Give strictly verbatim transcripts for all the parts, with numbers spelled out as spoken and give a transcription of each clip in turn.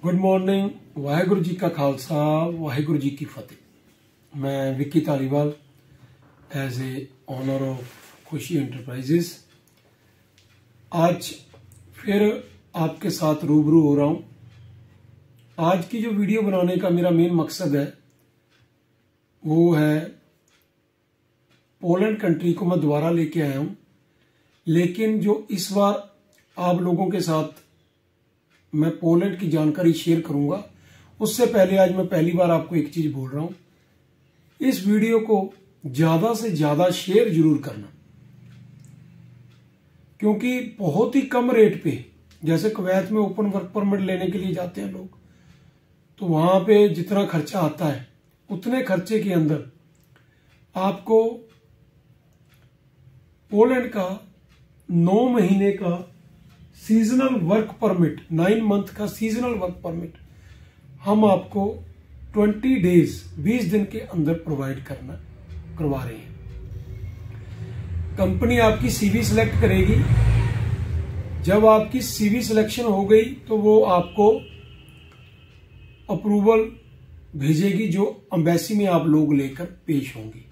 Good morning. Waheguru ji का खालसा, वाहेगुरु जी की फतेह। मैं Vicky Dhaliwal as a owner of Khushi enterprises आज फिर आपके साथ रूबरू हो रहा हूं। आज की जो वीडियो बनाने का मेरा मेन मकसद है वो है पोलैंड कंट्री को मैं दोबारा लेके आया हूं, लेकिन जो इस बार आप लोगों के साथ मैं पोलैंड की जानकारी शेयर करूंगा उससे पहले आज मैं पहली बार आपको एक चीज बोल रहा हूं, इस वीडियो को ज्यादा से ज्यादा शेयर जरूर करना, क्योंकि बहुत ही कम रेट पे, जैसे कुवैत में ओपन वर्क परमिट लेने के लिए जाते हैं लोग, तो वहां पे जितना खर्चा आता है उतने खर्चे के अंदर आपको पोलैंड का नौ महीने का seasonal work permit, nine month का सीजनल वर्क परमिट हम आपको ट्वेंटी डेज बीस दिन के अंदर प्रोवाइड करना करवा रहे हैं। कंपनी आपकी सीवी सिलेक्ट करेगी। जब आपकी सीवी सिलेक्शन हो गई तो वो आपको अप्रूवल भेजेगी, जो एम्बेसी में आप लोग लेकर पेश होंगे।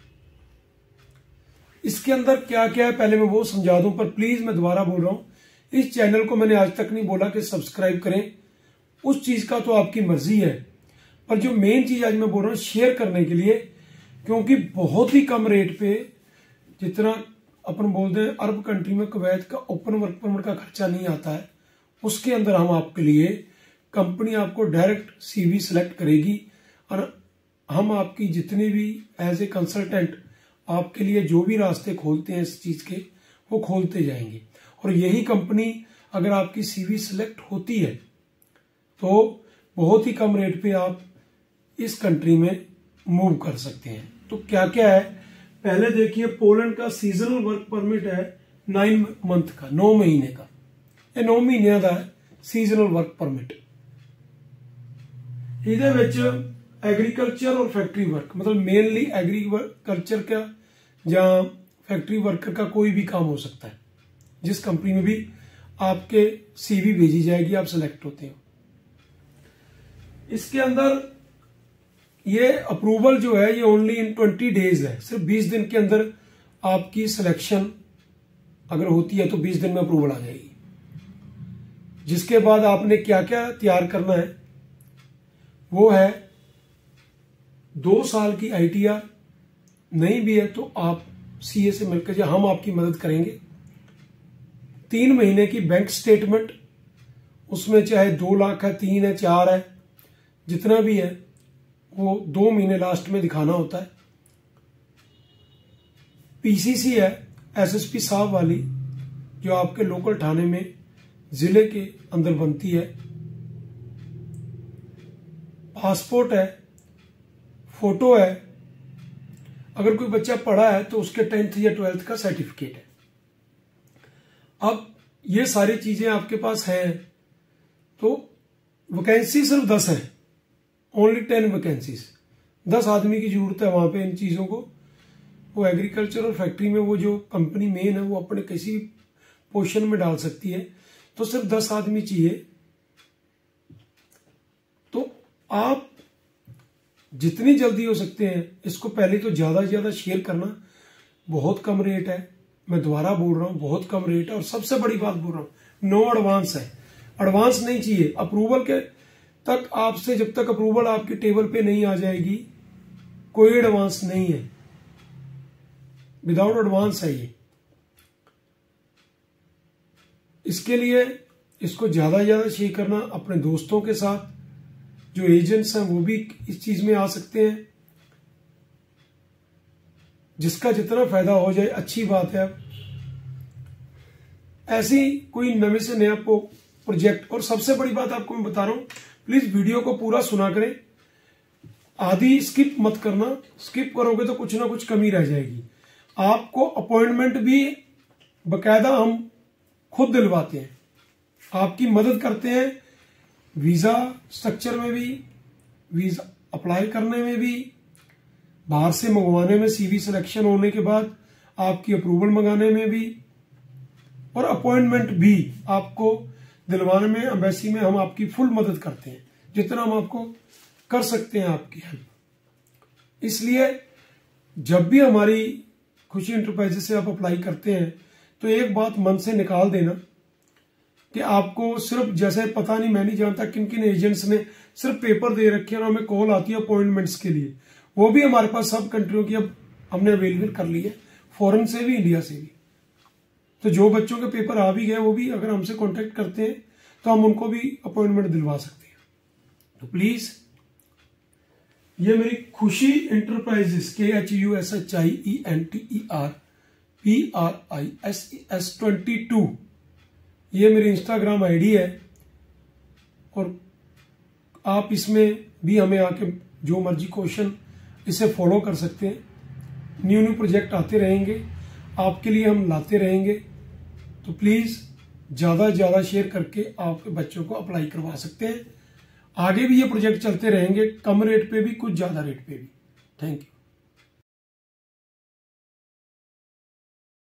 इसके अंदर क्या क्या है पहले मैं वो समझा दूं, पर प्लीज मैं दोबारा बोल रहा हूं, इस चैनल को मैंने आज तक नहीं बोला कि सब्सक्राइब करें, उस चीज का तो आपकी मर्जी है, पर जो मेन चीज आज मैं बोल रहा हूं शेयर करने के लिए, क्योंकि बहुत ही कम रेट पे, जितना अपन बोलते हैं अरब कंट्री में कुवैत का ओपन वर्क परमिट का खर्चा नहीं आता है, उसके अंदर हम आपके लिए, कंपनी आपको डायरेक्ट सीवी सिलेक्ट करेगी और हम आपकी जितनी भी एज ए कंसल्टेंट आपके लिए जो भी रास्ते खोलते हैं इस चीज के, वो खोलते जाएंगे। और यही कंपनी अगर आपकी सीवी सिलेक्ट होती है तो बहुत ही कम रेट पे आप इस कंट्री में मूव कर सकते हैं। तो क्या क्या है पहले देखिए, पोलैंड का सीजनल वर्क परमिट है नाइन मंथ का, नौ महीने का, ये नौ महीने का है सीजनल वर्क परमिट। ਇਹਦੇ ਵਿੱਚ एग्रीकल्चर और फैक्ट्री वर्क, मतलब मेनली एग्रीकल्चर का या फैक्ट्री वर्कर का कोई भी काम हो सकता है, जिस कंपनी में भी आपके सीवी भेजी जाएगी, आप सिलेक्ट होते हो। इसके अंदर ये अप्रूवल जो है ये ओनली इन ट्वेंटी डेज है, सिर्फ बीस दिन के अंदर आपकी सिलेक्शन अगर होती है तो बीस दिन में अप्रूवल आ जाएगी। जिसके बाद आपने क्या क्या तैयार करना है वो है दो साल की आईटीआर, नहीं भी है तो आप सीए से मिलकर या हम आपकी मदद करेंगे। तीन महीने की बैंक स्टेटमेंट, उसमें चाहे दो लाख है, तीन है, चार है, जितना भी है वो दो महीने लास्ट में दिखाना होता है। पीसीसी है एसएसपी साहब वाली, जो आपके लोकल थाने में जिले के अंदर बनती है। पासपोर्ट है, फोटो है, अगर कोई बच्चा पढ़ा है तो उसके टेंथ या ट्वेल्थ का सर्टिफिकेट है। अब ये सारी चीजें आपके पास हैं तो वैकेंसी सिर्फ दस है, ओनली टेन वैकेंसीज, दस आदमी की जरूरत है वहां पे इन चीजों को। वो एग्रीकल्चर और फैक्ट्री में वो जो कंपनी मेन है वो अपने किसी पोजीशन में डाल सकती है, तो सिर्फ दस आदमी चाहिए। तो आप जितनी जल्दी हो सकते हैं इसको पहले तो ज्यादा से ज्यादा शेयर करना। बहुत कम रेट है, मैं दोबारा बोल रहा हूं, बहुत कम रेट है। और सबसे बड़ी बात बोल रहा हूं, नो एडवांस है, एडवांस नहीं चाहिए। अप्रूवल के तक आपसे, जब तक अप्रूवल आपकी टेबल पे नहीं आ जाएगी, कोई एडवांस नहीं है, विदाउट एडवांस है ये। इसके लिए इसको ज्यादा से ज्यादा शेयर करना अपने दोस्तों के साथ, जो एजेंट्स हैं वो भी इस चीज में आ सकते हैं। जिसका जितना फायदा हो जाए अच्छी बात है। ऐसी कोई नवे से नया प्रोजेक्ट, और सबसे बड़ी बात आपको मैं बता रहा हूं, प्लीज वीडियो को पूरा सुना करें, आधी स्किप मत करना। स्किप करोगे तो कुछ ना कुछ कमी रह जाएगी। आपको अपॉइंटमेंट भी बकायदा हम खुद दिलवाते हैं, आपकी मदद करते हैं, वीजा स्ट्रक्चर में भी, वीजा अप्लाई करने में भी, बाहर से मंगवाने में, सीवी सिलेक्शन होने के बाद आपकी अप्रूवल मंगाने में भी, और अपॉइंटमेंट भी आपको दिलवाने में, एम्बेसी में हम आपकी फुल मदद करते हैं। जितना हम आपको कर सकते हैं आपकी हेल्प। इसलिए जब भी हमारी खुशी इंटरप्राइजेस से आप अप्लाई करते हैं तो एक बात मन से निकाल देना कि आपको सिर्फ, जैसे पता नहीं, मैं नहीं जानता किन किन एजेंट्स ने सिर्फ पेपर दे रखे हैं और हमें कॉल आती है अपॉइंटमेंट्स के लिए। वो भी हमारे पास सब कंट्रियों की अब हमने अवेलेबल कर ली है, फॉरेन से भी, इंडिया से भी। तो जो बच्चों के पेपर आ भी गए वो भी अगर हमसे कांटेक्ट करते हैं तो हम उनको भी अपॉइंटमेंट दिलवा सकते हैं। तो प्लीज, ये मेरी Khushi enterprises, K H U S H I E N T E R P R I S S twenty two, ये मेरी इंस्टाग्राम आईडी है। और आप इसमें भी हमें आके जो मर्जी क्वेश्चन इसे फॉलो कर सकते हैं। न्यू न्यू प्रोजेक्ट आते रहेंगे, आपके लिए हम लाते रहेंगे। तो प्लीज ज्यादा से ज्यादा शेयर करके आपके बच्चों को अप्लाई करवा सकते हैं। आगे भी ये प्रोजेक्ट चलते रहेंगे, कम रेट पे भी, कुछ ज्यादा रेट पे भी। Thank you.